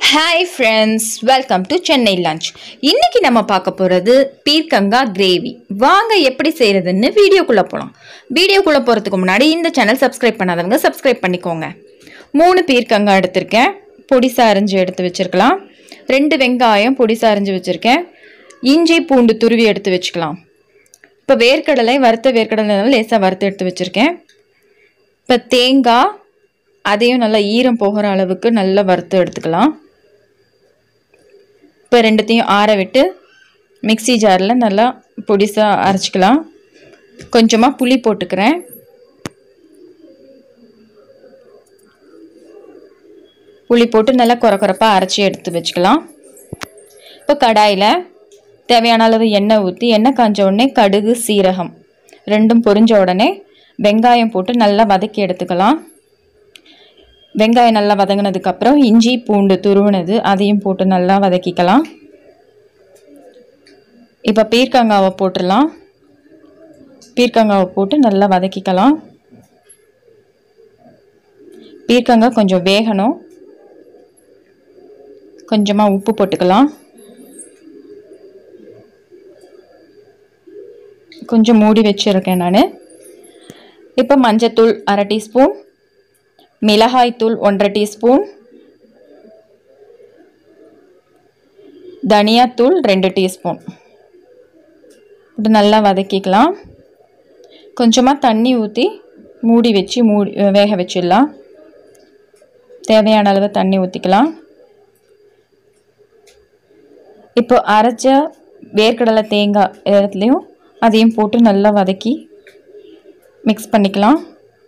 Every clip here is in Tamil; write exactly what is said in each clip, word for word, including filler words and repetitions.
Hi friends, welcome to Chennai Lunch. இன்னைக்கு நம்ம பார்க்க போறது பீர்க்கங்கா கிரேவி. வாங்க எப்படி செய்யறதுன்னு வீடியோக்குள்ள போலாம். வீடியோக்குள்ள போறதுக்கு முன்னாடி இந்த சேனல் சப்ஸ்கிரைப் பண்ணாதவங்க சப்ஸ்கிரைப் பண்ணிக்கோங்க. மூணு பீர்க்கங்கா எடுத்துர்க்கேன். பொடிசா அரிஞ்சு எடுத்து வச்சிருக்கலாம். ரெண்டு வெங்காயம் பொடிசா அரிஞ்சு வச்சிருக்கேன். இஞ்சி பூண்டு துருவி எடுத்து வச்சுக்கலாம். இப்போ வேர்க்கடலை வறுத்த வேர்க்கடலைனால லேசா வறுத்து எடுத்து வச்சிருக்கேன். இப்போ தேங்காய் அதையும் நல்லா ஈரம் போகிற அளவுக்கு நல்லா வறுத்து எடுத்துக்கலாம். இப்போ ரெண்டுத்தையும் ஆற விட்டு மிக்ஸி ஜாரில் நல்லா பொடிசாக அரைச்சிக்கலாம். கொஞ்சமாக புளி போட்டுக்கிறேன். புளி போட்டு நல்லா குறை குறைப்பாக அரைச்சி எடுத்து வச்சுக்கலாம். இப்போ கடாயில் தேவையான அளவு எண்ணெய் ஊற்றி எண்ணெய் காஞ்ச உடனே கடுகு சீரகம் ரெண்டும் பொரிஞ்ச உடனே வெங்காயம் போட்டு நல்லா வதக்கி எடுத்துக்கலாம். வெங்காயம் நல்லா வதங்கினதுக்கப்புறம் இஞ்சி பூண்டு துருவினது அதையும் போட்டு நல்லா வதக்கிக்கலாம். இப்போ பீர்க்கங்காவை போட்டுடலாம். பீர்க்கங்காவை போட்டு நல்லா வதக்கிக்கலாம். பீர்க்கங்காய் கொஞ்சம் வேகணும். கொஞ்சமாக உப்பு போட்டுக்கலாம். கொஞ்சம் மூடி வச்சுருக்கேன் நான். இப்போ மஞ்சத்தூள் அரை டீஸ்பூன், மிளகாய் தூள் ஒன்றரை டீஸ்பூன், தனியாத்தூள் ரெண்டு டீஸ்பூன் இது நல்லா வதக்கிக்கலாம். கொஞ்சமாக தண்ணி ஊற்றி மூடி வச்சு மூடி வேக வச்சிடலாம். தேவையான அளவு தண்ணி ஊற்றிக்கலாம். இப்போ அரைச்ச வேர்க்கடலை தேங்காய் இடத்துலையும் அதையும் போட்டு நல்லா வதக்கி மிக்ஸ் பண்ணிக்கலாம்.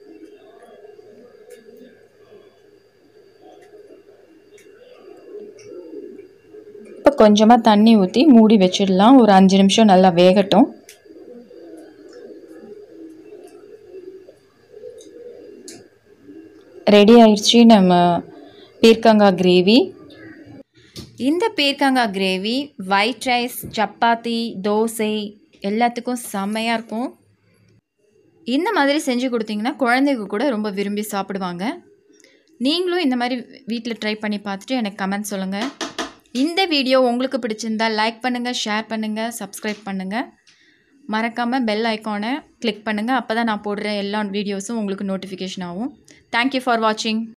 இப்போ கொஞ்சமாக தண்ணி ஊற்றி மூடி வச்சிடலாம். ஒரு அஞ்சு நிமிஷம் நல்லா வேகட்டும். ரெடி ஆயிடுச்சு நம்ம பீர்க்கங்காய் கிரேவி. இந்த பீர்க்கங்காய் gravy white rice, chapati, dosa எல்லாத்துக்கும் செம்மையாக இருக்கும். இந்த மாதிரி செஞ்சு கொடுத்தீங்கன்னா குழந்தைங்க கூட ரொம்ப விரும்பி சாப்பிடுவாங்க. நீங்களும் இந்த மாதிரி வீட்டில் ட்ரை பண்ணி பார்த்துட்டு எனக்கு கமெண்ட் சொல்லுங்கள். இந்த வீடியோ உங்களுக்கு பிடிச்சிருந்தால் லைக் பண்ணுங்கள், ஷேர் பண்ணுங்கள், சப்ஸ்கிரைப் பண்ணுங்கள். மறக்காமல் பெல் ஐக்கானை கிளிக் பண்ணுங்கள். அப்போ தான் நான் போடுற எல்லா வீடியோஸும் உங்களுக்கு நோட்டிஃபிகேஷன் ஆகும். தேங்க்யூ ஃபார் வாட்சிங்.